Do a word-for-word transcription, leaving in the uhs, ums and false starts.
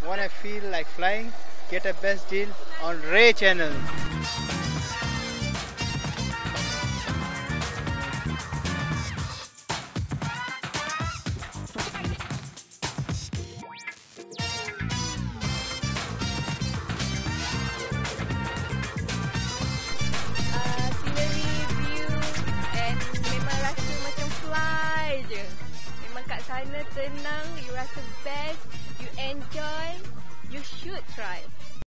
Wanna feel like flying? Get a best deal on Ray Channel. Uh, scenery, view and memang rasa macam fly je. Memang kat sana tenang, you rasa best, you enjoy, you should try.